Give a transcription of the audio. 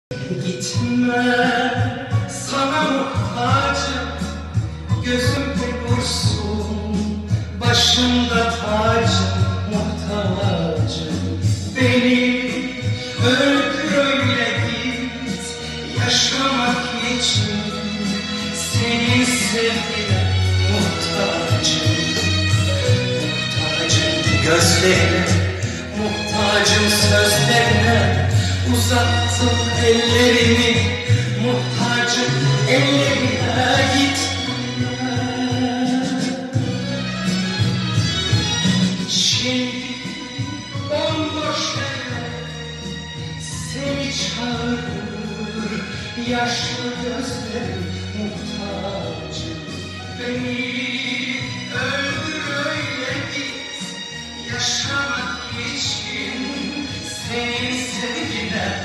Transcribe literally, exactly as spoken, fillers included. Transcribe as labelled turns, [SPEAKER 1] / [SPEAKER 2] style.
[SPEAKER 1] Gitme, sana muhtacım, gözümde dursun, başımda tacım, muhtacım. Beni öldür öyle git, yaşamak için senin sevgine muhtacım. Muhtacım gözlerine, muhtacım sözlerine, uzattım ellerimi, muhtacım ellerine. Gitme. Şimdi bomboş eller seni çağırır, yaşlı gözlerim muhtacım. Beni öldür öyle git, yaşamak için senin sevgine